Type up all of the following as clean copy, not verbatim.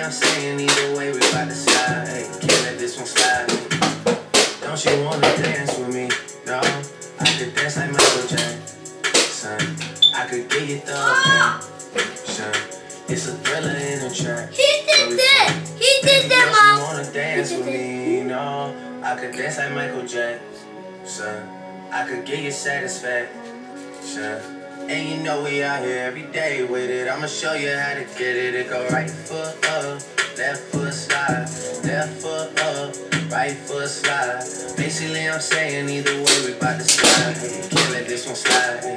I'm saying either way we bout to slide. Hey, can't let this one slide. Don't you wanna dance with me? No, I could dance like Michael Jackson. I could get you the It's a thriller in a track. He did that. He did that, Mom. Don't you wanna dance with me? No, I could dance like Michael Jackson. I could get you satisfaction. And you know we out here every day with it. I'ma show you how to get it. It go right foot up, left foot slide, left foot up, right foot slide. Basically I'm saying either way we bout to slide. Can't let this one slide.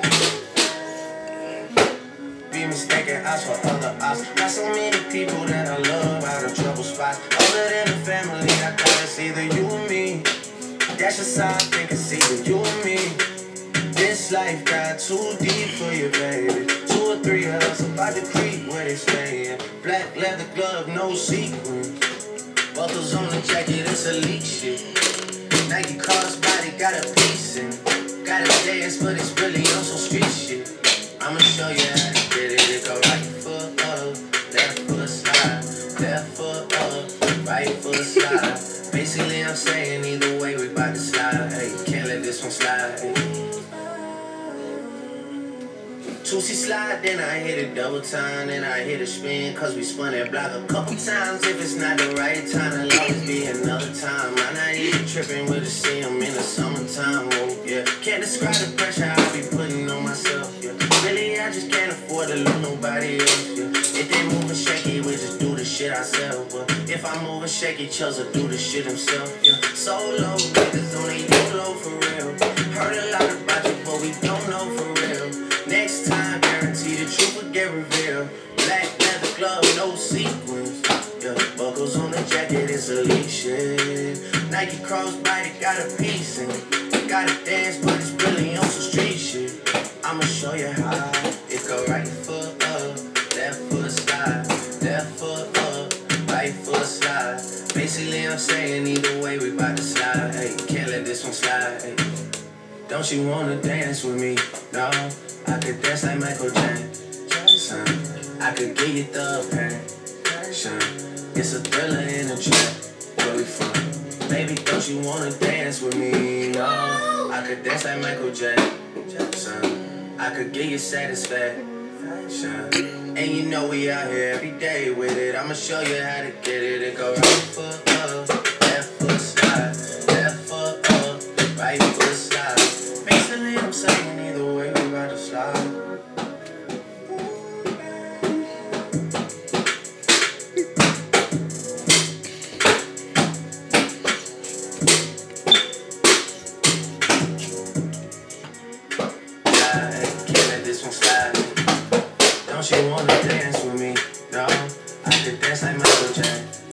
Be mistaken us for other us. Got so many people that I love out of trouble spots. Other than the family, I thought it's either you or me. That's just how I think it's either you or me. This life got too deep for you, baby. 2 or 3 of us about to creep where they staying. Black leather glove, no sequin. Buckles on the jacket, it's elite shit. Nike crossbody got a piece in. Got a dance, but it's really on some street shit. I'ma show you how to get it. It go right foot up, left foot slide, left foot up, right foot slide. Basically I'm saying either way we bout to slide. Hey, can't let this one slide. Hey. 2C slide, then I hit it double time, then I hit a spin, cause we spun that block a couple times. If it's not the right time, there'll always be another time. I'm not even tripping with a CM in the summertime, oh yeah. Can't describe the pressure I be putting on myself, yeah. Really, I just can't afford to lose nobody else, yeah. If they moving shaky, we just do the shit ourselves, but if I'm moving shaky, Chels will do the shit himself, yeah. Solo, niggas on a YOLO for real. Heard a lot about you, but we don't know for real. Next time, guarantee the truth will get revealed. Black leather glove, no sequins. Yeah, buckles on the jacket, it's elite shit. Nike crossbody got a piece in. Gotta dance, but it's really on some street shit. I'ma show you how. It go right foot up, left foot slide, left foot up, right foot slide. Basically, I'm saying either way we bout to slide. Hey, can't let this one slide. Hey. Don't you wanna dance with me? No, I could dance like Michael Jackson. I could give you the passion. It's a thriller in a track. Where we from? Baby, don't you wanna dance with me? No, I could dance like Michael Jackson. I could give you satisfaction. And you know we out here every day with it. I'ma show you how to get it. It go right foot up, left foot slide, left foot up, right foot slide. Basically, I'm saying either way we about to slide. Can't let this one slide. Don't you wanna